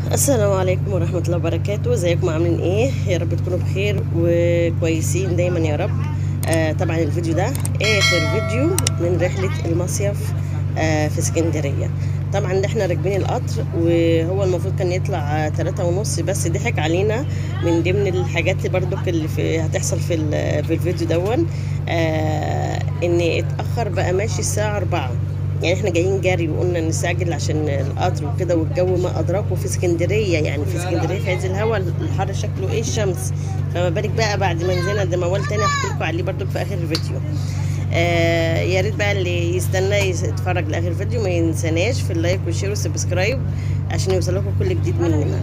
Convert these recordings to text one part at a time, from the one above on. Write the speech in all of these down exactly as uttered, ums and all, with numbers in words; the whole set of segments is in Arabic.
السلام عليكم ورحمة الله وبركاته. ازيكم عاملين ايه؟ يا رب تكونوا بخير وكويسين دايما يا رب. آه طبعا الفيديو ده اخر فيديو من رحلة المصيف آه في اسكندرية. طبعا احنا راكبين القطر وهو المفروض كان يطلع تلاتة ونص، بس ضحك علينا. من ضمن الحاجات برضو اللي في هتحصل في, في الفيديو دون آه ان اتأخر بقى ماشي الساعة أربعة. يعني احنا جايين جري وقلنا نستعجل عشان القطر وكده، والجو ما ادراكه في اسكندريه. يعني في اسكندريه في عز الهوا الحر شكله ايه الشمس، فما بالك بقى بعد ما نزلنا. ده موال تاني هحكي لكم عليه برضو في اخر الفيديو. آه يا ريت بقى اللي يستنى يتفرج لاخر الفيديو ما ينساناش في اللايك والشير والسبسكرايب عشان يوصلكم كل جديد مننا.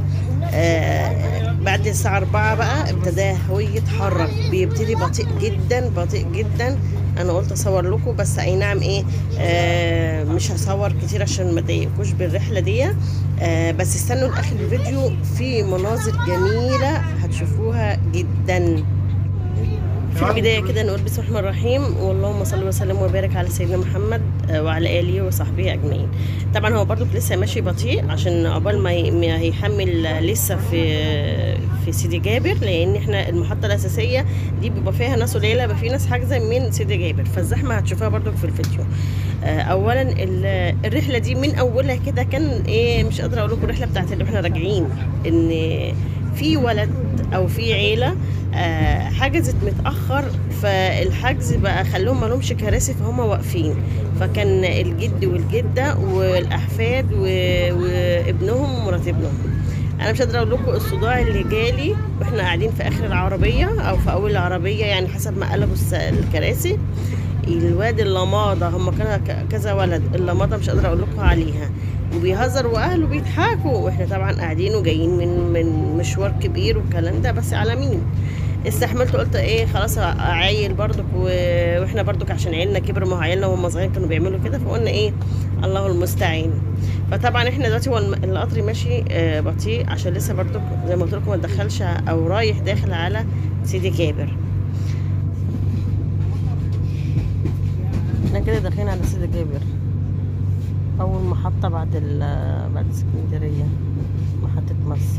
آه بعد الساعه أربعة بقى ابتدى هو يتحرك، بيبتدي بطيء جدا بطيء جدا. انا قلت اصور لكم بس اي نعم ايه آه مش هصور كتير عشان ما اضايقكوش بالرحله دي. آه بس استنوا لاخر الفيديو، في مناظر جميله هتشوفوها جدا. في البدايه كده نقول بسم الله الرحمن الرحيم، واللهم صل وسلم وبارك على سيدنا محمد وعلى اله وصحبه اجمعين. طبعا هو برضو لسه ماشي بطيء عشان قبل ما هيحمل لسه في في سيدي جابر، لان احنا المحطه الاساسيه دي بيبقى فيها ناس قليله، بيبقى في ناس حاجزه من سيدي جابر، فالزحمه هتشوفوها برضو في الفيديو. اولا الرحله دي من اولها كده كان ايه، مش قادره اقول لكم الرحله بتاعت اللي احنا راجعين ان في ولد او في عيله آه حجزت متاخر، فالحجز بقى خلوهم ما لهمش كراسي فهم واقفين. فكان الجد والجده والاحفاد وابنهم ومرات ابنهم. انا مش قادره اقول لكم الصداع اللي جالي واحنا قاعدين في اخر العربيه او في اول العربيه، يعني حسب ما قلبوا الكراسي. الواد اللماضه، هم كانوا كذا ولد، اللماضه مش قادره اقول لكم عليها، وبيهزر واهله بيضحكوا، واحنا طبعا قاعدين وجايين من من مشوار كبير والكلام ده، بس على مين استحملت. قلت ايه خلاص عيل برضك، واحنا برضك عشان عيلنا كبر، ما هو عيلنا وهم صغيرين كانوا بيعملوا كده، فقلنا ايه الله المستعان. فطبعا احنا دلوقتي هو القطر ماشي آه بطيء عشان لسه برضك زي ما قلت لكم ما تدخلش او رايح داخل على سيدي جابر. احنا كده داخلين على سيدي جابر، اول محطة بعد بعد اسكندرية، محطة مصر.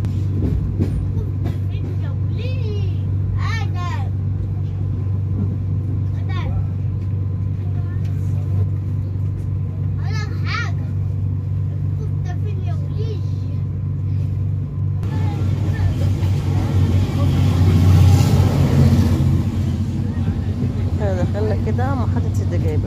احنا دخلنا كده محطة سيدي جابر.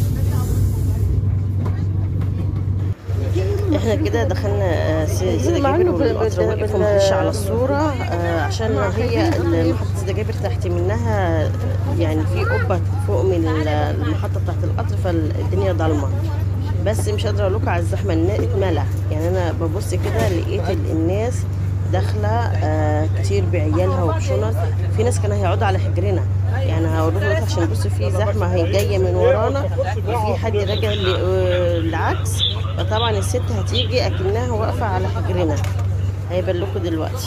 احنا كده دخلنا سيدي جابر والقطر واقف ومخش على الصورة عشان هي محطة سيدي جابر تحت منها، يعني في قبة فوق من المحطة بتاعت القطر، فالدنيا ضلمة. بس مش قادرة اقول لكم على الزحمة، اتملى. يعني انا ببص كده لقيت الناس داخلة آه كتير بعيالها وبشنط، في ناس كانوا هيقعدوا على حجرنا. يعني هقول لكم عشان بصوا في زحمة هي جاية من ورانا، وفي حد راجع العكس، فطبعا الست هتيجي اكنها واقفة على حجرنا. هيبان لكم دلوقتي.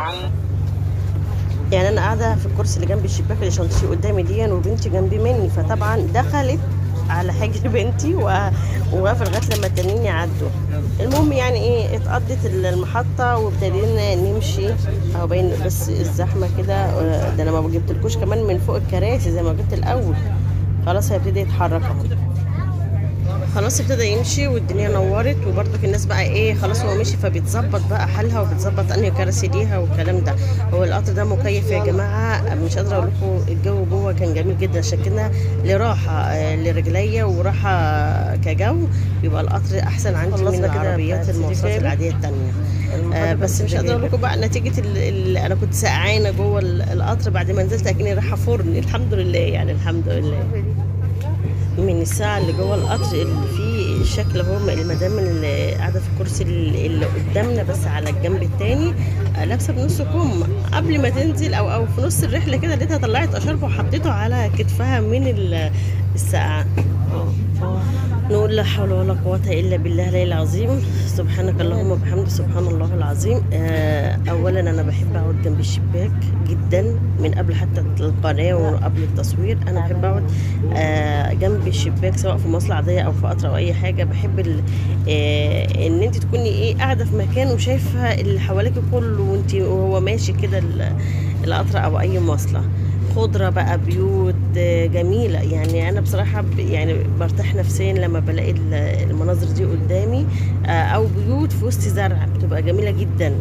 يعني انا قاعدة في الكرسي اللي جنب الشباك اللي شنطتي قدامي دي، وبنتي جنبي مني، فطبعا دخلت على حجر بنتي وواقفه لغايه لما التانيين يعدوا. المهم يعني ايه اتقضت المحطه وابتدينا نمشي اهو، باين بس الزحمه كده. ده انا ما جبتلكوش كمان من فوق الكراسي زي ما جبت الاول. خلاص هيبتدي يتحرك اهو، خلاص ابتدى يمشي والدنيا نورت، وبرضك الناس بقى ايه خلاص هو مشي، فبيتظبط بقى حالها وبتظبط انهي كراسي ليها والكلام ده. هو القطر ده مكيف يا جماعه، مش قادره اقول لكم الجو جوه كان جميل جدا، عشان كده لراحه لرجليا وراحه كجو بيبقى القطر احسن عندي من العربيات المواصلات العاديه الثانيه. آه بس مش قادره اقول لكم بقى نتيجه اللي انا كنت سقعانه جوه القطر، بعد ما نزلت اكني رايحه فرن. الحمد لله يعني الحمد لله. من الساعة اللي جوه القطر اللي فيه شكل هو المدام اللي قاعدة في الكرسي اللي قدامنا بس على الجنب التاني لابسة بنص كم، قبل ما تنزل او او في نص الرحلة كده لقيتها طلعت اشرب وحطيته على كتفها من السقعة. نقول لا حول ولا قوة إلا بالله العلي العظيم. سبحانك اللهم وبحمدك، سبحان الله العظيم. آه، أولا أنا بحب أقعد جنب الشباك جدا من قبل حتى القناة وقبل التصوير. أنا بحب أقعد آه، جنب الشباك سواء في مواصلة عادية أو في قطر أو أي حاجة. بحب ال- آه، إن أنت تكوني إيه قاعدة في مكان وشايفة اللي حواليك كله وأنت وهو ماشي كده ال- القطر أو أي مواصلة. خضرة بقى، بيوت آه، جميلة. يعني أنا بصراحة ب- يعني برتاح نفسيا لما بلاقي ال- المناظر دي قدامي، آه، أو بيوت في وسط زرع بتبقى جميلة جدا.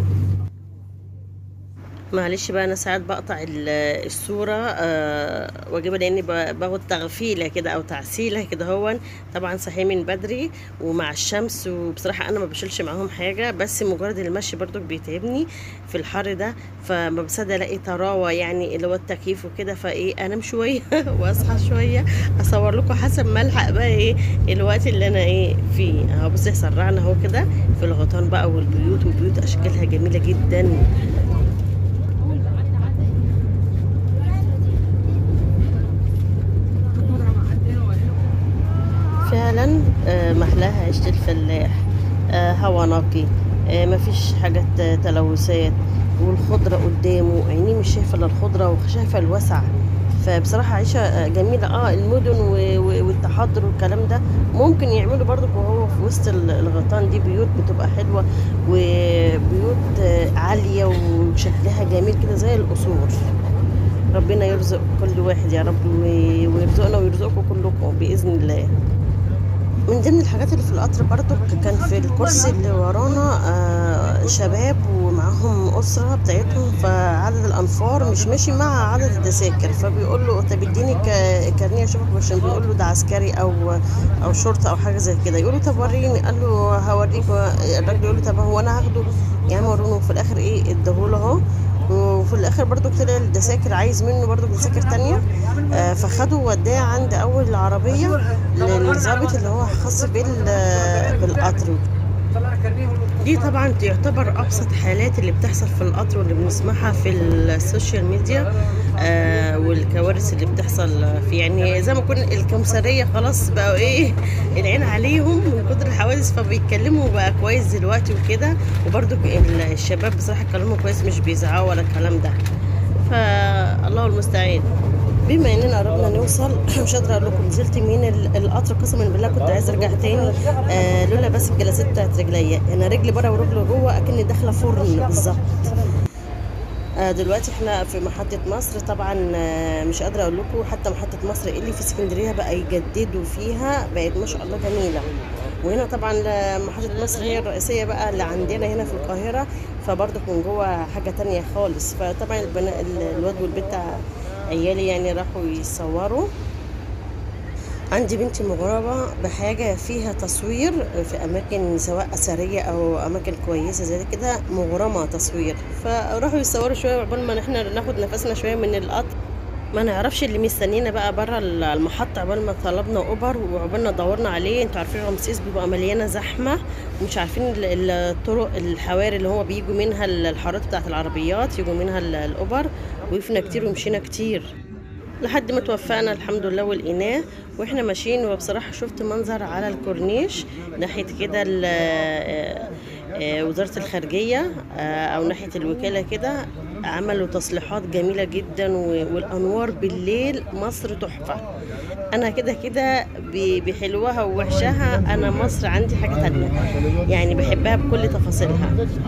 معلش بقى انا ساعات بقطع ال- الصوره أه واجيبها لاني ب- باخد تغفيله كده او تعسيله كده. هون طبعا صحي من بدري ومع الشمس، وبصراحه انا ما بشيلش معاهم حاجه، بس مجرد المشي برضو بيتعبني في الحر ده. فما بصدق الاقي طراوه يعني اللي هو التكييف وكده، فايه انام شويه واصحى شويه اصور لكم حسب ما الحق بقى ايه الوقت اللي انا ايه فيه. اهو بصي سرعنا اهو كده في الغيطان بقى والبيوت، وبيوت اشكالها جميله جدا. فعلا آه، محلاها عيشة الفلاح. آه، هوا نقي، آه، مفيش حاجات آه، تلوثات، والخضرة قدامه عينيه مش شايفة الا الخضرة وشايفة الوسع. فبصراحة عيشة آه، جميلة. اه المدن و- و- والتحضر والكلام ده ممكن يعملوا برضو وهو في وسط ال- الغيطان دي بيوت بتبقى حلوة، وبيوت آه، عالية وشكلها جميل كده زي القصور. ربنا يرزق كل واحد يا رب، و- ويرزقنا ويرزقكم كلكم بإذن الله. من ضمن الحاجات اللي في القطر برضو كان في الكرسي اللي ورانا آه شباب ومعاهم أسرة بتاعتهم، فعدد الأنفار مش ماشي مع عدد التذاكر. فبيقول له طب اديني ك- كارنيه اشوفك، عشان بيقول له ده عسكري او او شرطه او حاجه زي كده. يقول له طب وريني، قال له هوريك. الراجل يقول له طب هو انا هاخده يعني ورونه. في الاخر ايه اداهوله اهو. وفي الاخر برضو طلع الدساكر عايز منه برضو دساكر تانية. آه فخده وداه عند اول عربية للظابط اللي هو خاص بال- بالقطر. دي طبعا تعتبر ابسط حالات اللي بتحصل في القطر واللي بنسمعها في السوشيال ميديا، آه والكوارث اللي بتحصل في يعني زي ما يكون الكمثريه خلاص بقوا ايه العين عليهم من كتر الحوادث، فبيتكلموا بقى كويس دلوقتي وكده. وبرضو الشباب بصراحه كلامهم كويس، مش بيزعقوا ولا الكلام ده. فالله المستعان. بما اننا قربنا نوصل مش قادره اقول لكم نزلت من ال- القطر. قسما بالله كنت عايزه ارجع تاني، آه لولا بس الجلسات بتاعت رجليا. انا رجلي بره ورجلي جوه اكني داخله فرن بالظبط. آه دلوقتي احنا في محطة مصر. طبعا آه مش قادرة اقول لكم حتى محطة مصر اللي في اسكندرية بقى يجددوا فيها، بقت ما شاء الله جميلة. وهنا طبعا محطة مصر هي الرئيسية بقى اللي عندنا هنا في القاهرة، فبرضك من جوه حاجة تانية خالص. فطبعا البناء الواد والبنت عيالي يعني راحوا يصوروا. عندي بنتي مغرمة بحاجة فيها تصوير في أماكن سواء أثرية أو أماكن كويسة زي كده، مغرمة تصوير. فراحوا يصوروا شوية عقبال ما احنا ناخد نفسنا شوية من القطر. ما نعرفش اللي مستنينا بقى بره المحطة عقبال ما طلبنا أوبر وعقبال ما دورنا عليه. انتوا عارفين رمسيس بيبقى مليانة زحمة، ومش عارفين ال- الطرق الحواري اللي هو بيجوا منها الحارات بتاعت العربيات يجوا منها ال- الأوبر. وقفنا كتير ومشينا كتير لحد ما توفقنا الحمد لله ولقيناه. واحنا ماشيين وبصراحه شفت منظر على الكورنيش ناحيه كده ال- آه، آه، وزاره الخارجيه، آه، او ناحيه الوكاله كده. عملوا تصليحات جميله جدا، و- والانوار بالليل مصر تحفه. انا كده كده ب- بحلوها ووحشها، انا مصر عندي حاجه تانية يعني بحبها بكل تفاصيلها.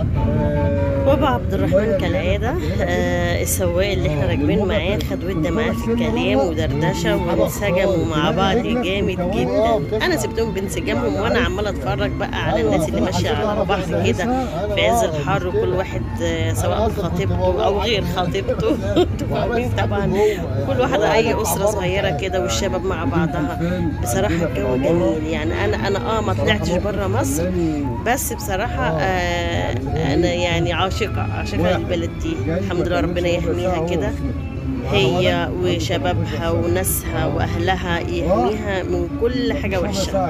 بابا عبد الرحمن كالعادة آه السواق اللي احنا راكبين معاه خد ودة معاه في الكلام ودردشة وانسجموا مع بعض جامد جدا. انا سبتهم بانسجامهم وانا عمالة اتفرج بقى على الناس اللي ماشية على البحر كده في عز الحر، وكل واحد آه سواء خطيبته او غير خطيبته انتوا فاهمين طبعا، كل واحد اي اسرة صغيرة كده والشباب مع بعضها. بصراحة الجو جميل يعني. انا انا اه ما طلعتش بره مصر، بس بصراحة آه انا يعني عاشقة عاشقة للبلد دي. الحمد لله ربنا يحميها كده، هي وشبابها وناسها واهلها، يحميها من كل حاجة وحشة.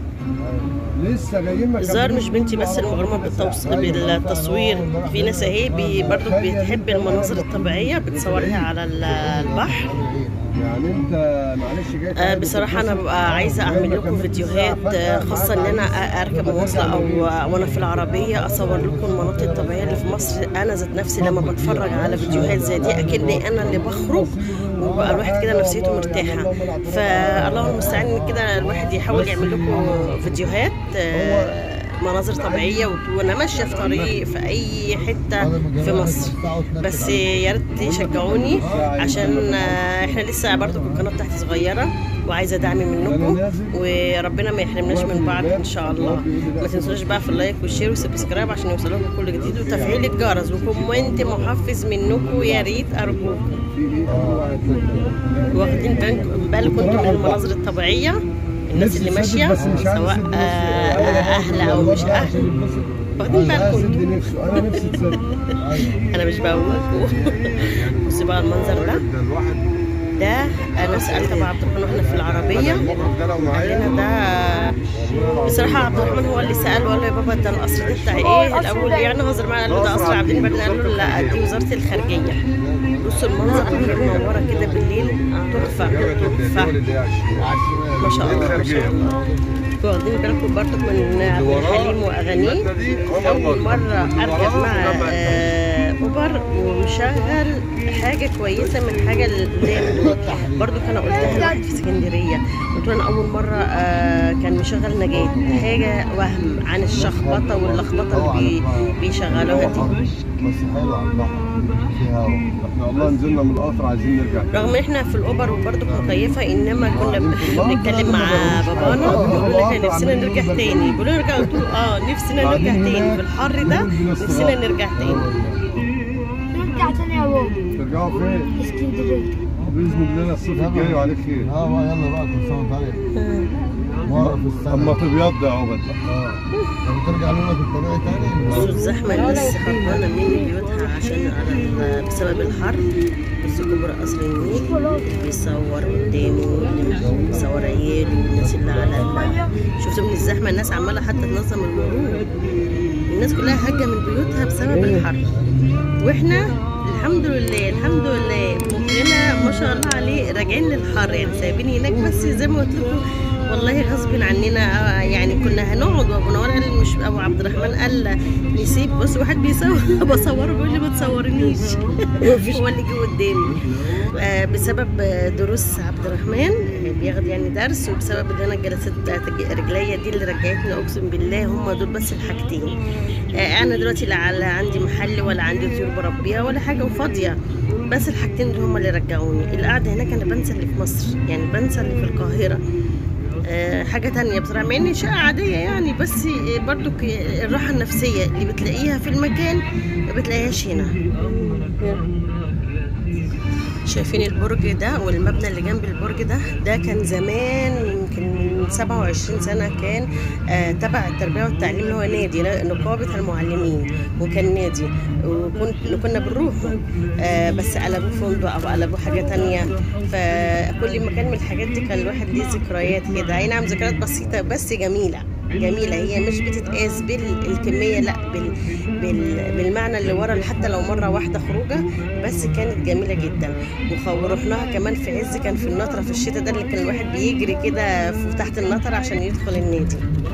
الظاهر مش بنتي بس المغرمة بالتوص... بالتصوير، في ناس اهي بي... برضو بتحب المناظر الطبيعية بتصورها على ال- البحر. يعني انت معلش جاي آه بصراحة أنا ببقى عايزة أعمل لكم فيديوهات آه خاصة إن أنا أركب مواصلة أو وأنا في العربية أصور لكم المناطق الطبيعية اللي في مصر. أنا ذات نفسي لما بتفرج على فيديوهات زي دي أكني أنا اللي بخرج، وبقى الواحد كده نفسيته مرتاحة. فالله المستعان كده الواحد يحاول يعمل لكم فيديوهات آه مناظر طبيعية وانا ماشية في طريق في اي حتة في مصر. بس يا ريت يشجعوني عشان احنا لسه برضو القناة بتاعتي صغيرة وعايزة دعم منكم، وربنا ما يحرمناش من بعض ان شاء الله. ما تنسوش بقى في اللايك والشير والسبسكرايب عشان يوصلكم كل جديد، وتفعيل الجرس وكومنت محفز منكم يا ريت ارجوكم. واخدين بالكم انتم من المناظر الطبيعية، الناس اللي ماشيه سواء اهل او مش اهل، واخدين بالكم. انا مش بقول لكم. بصوا بقى المنظر ده ده انا سالت ابو عبد الرحمن واحنا في العربيه، قال لنا ده بصراحه عبد الرحمن هو اللي سال وقال له يا بابا ده القصر ده بتاع ايه الاول، يعني هزر معاه قال له ده قصر عابدين، بعدين قال له لا دي وزاره الخارجيه. بصوا المنظر منوره كده بالليل تحفه تحفه ما شاء الله ما شاء الله. واخدين بالكم برضك من حليم واغانيه. اول مره اركب مع اوبر ومشغل حاجه كويسه من حاجه اللي برضك انا قلتها لواحد في اسكندريه، قلت له انا اول مره كان مشغل نجاة حاجه وهم عن الشخبطه واللخبطه اللي بيشغلوها دي. بس حلو على البحر في هوا. احنا والله نزلنا من القطر عايزين نرجع رغم احنا في الاوبر وبرضه مكيفه، انما كنا بنتكلم مع بابانا بنقول له احنا نفسنا نرجع تاني، بيقول له نرجع، قلت له اه نفسنا نرجع تاني في الحر ده، نفسنا نرجع تاني. نرجع تاني يا بابا. ترجعوا فين؟ اسكندريه. باذن الله الصيف الجاي وعليك خير. اه بقى يلا بقى كل سنه وانت طيب. مره في السنه اما تبيض يا عبد. اه لما ترجع لنا في الطبيعي تاني. بصوا الزحمه اللي لسه هربانه من بيوتها عشان على بسبب الحر. بصوا كبر قصر النيل بيصور قدامه، بيصور عياله والناس اللي على شفتوا من الزحمه، الناس عماله حتى تنظم المرور، الناس كلها هاجه من بيوتها بسبب الحر. واحنا الحمد لله الحمد لله مخنا ما شاء الله عليه راجعين للحر، يعني سايبين هناك بس زي ما قلت لكم والله غصب عننا. يعني كنا هنقعد وابو نوار قال مش ابو عبد الرحمن قال نسيب، بس واحد بيصور بصوره بيقول لي ما تصورنيش هو اللي جه قدامي آه بسبب دروس عبد الرحمن بياخد يعني درس، وبسبب ان انا الجلسات بتاعت رجليا دي اللي رجعتني اقسم بالله هم دول بس الحاجتين. آه انا دلوقتي لا عندي محل ولا عندي طيور بربيها ولا حاجه وفاضيه، بس الحاجتين دول هم اللي رجعوني. القعده هناك انا بنسى اللي في مصر، يعني بنسى اللي في القاهره. أه حاجة تانية بصراحة، مع ان شقة عادية يعني، بس برضو الراحة النفسية اللي بتلاقيها في المكان ما بتلاقيهاش هنا. شايفين البرج ده والمبنى اللي جنب البرج ده ده كان زمان يمكن من سبعة وعشرين سنة كان آه تبع التربية والتعليم اللي هو نادي نقابة المعلمين، وكان نادي وكنت كنا بنروح آه بس قلبوه فندق او قلبوه حاجة تانية. فكل مكان من الحاجات دي كان الواحد ليه ذكريات كده، اي نعم ذكريات بسيطة بس جميلة جميلة. هي مش بتتقاس بالكمية، لا بال... بال... بالمعنى اللي ورا، حتى لو مرة واحدة خروجة بس كانت جميلة جدا. ورحناها كمان في عز كان في النطرة في الشتاء ده اللي كان الواحد بيجري كده تحت النطرة عشان يدخل النادي.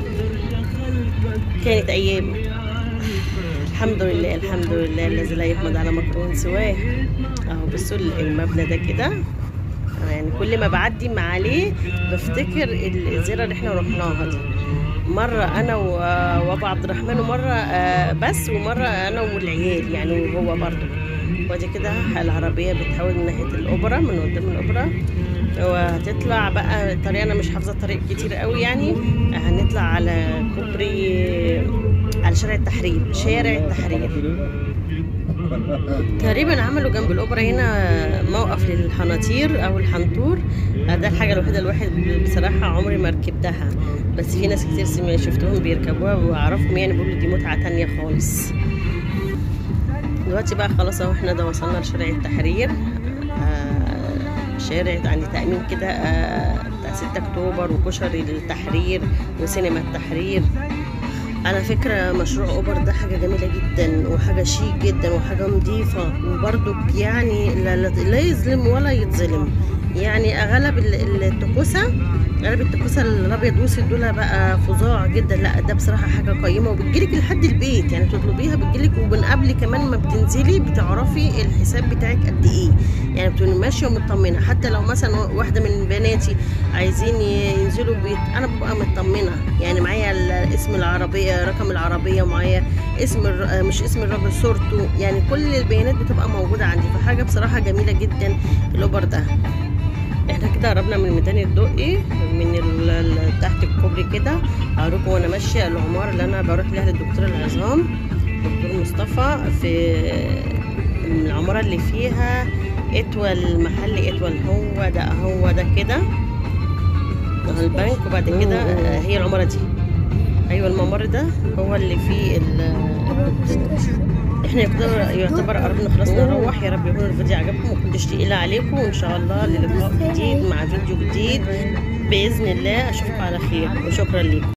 كانت أيام الحمد لله الحمد لله الذي لا يحمد على مكروه سواه. اهو بصوا المبنى ده كده، يعني كل ما بعدي ما عليه بفتكر الزيارة اللي احنا رحناها دي، مرة أنا وأبو عبد الرحمن ومرة بس، ومرة أنا والعيال يعني وهو برضه. ودي كده العربية بتحاول من ناحية الأوبرا، من قدام الأوبرا، وهتطلع بقى الطريق أنا مش حافظة الطريق كتير قوي يعني. هنطلع على كوبري على شارع التحرير، شارع التحرير تقريبا عملوا جنب الاوبرا هنا موقف للحناطير او الحنطور. ده الحاجه الوحيده الواحد بصراحه عمري ما ركبتها، بس في ناس كتير شفتهم بيركبوها واعرفهم يعني بيقولوا دي متعه تانية خالص. دلوقتي بقى خلاص اهو احنا ده وصلنا لشارع التحرير. آه شارع عندي تأمين كده آه بتاع ستة اكتوبر وكشري التحرير وسينما التحرير. على فكرة مشروع اوبر ده حاجة جميلة جدا وحاجة شيك جدا وحاجة نظيفة، وبرضك يعني لا, لا يظلم ولا يتظلم، يعني اغلب التكوسه اغلب التكوسه الابيض واسود دول بقى فظاع جدا. لا ده بصراحه حاجه قيمه وبتجيلك لحد البيت، يعني تطلبيها بتجيلك، ومن قبل كمان ما بتنزلي بتعرفي الحساب بتاعك قد ايه، يعني بتبقي ماشيه ومطمنه. حتى لو مثلا واحده من بناتي عايزين ينزلوا بيت انا ببقى مطمنه، يعني معايا اسم العربيه، رقم العربيه، معايا اسم مش اسم الراجل، صورته، يعني كل البيانات بتبقى موجوده عندي. فحاجه بصراحه جميله جدا الاوبر ده. احنا كده قربنا من ميدان الدقي، من تحت الكوبري كده. هوريكم وانا ماشيه العماره اللي انا بروح لها للدكتور العظام دكتور مصطفى، في العماره اللي فيها اتول، محل اتول، هو ده هو ده كده البنك، وبعد كده هي العماره دي. ايوه الممر ده هو اللي فيه احنا يعتبر قربنا خلصنا نروح. يا رب يكون الفيديو عجبكم ومكنتش تقيله عليكم، وان شاء الله للقاء جديد مع فيديو جديد باذن الله. اشوفكم على خير وشكرا لكم.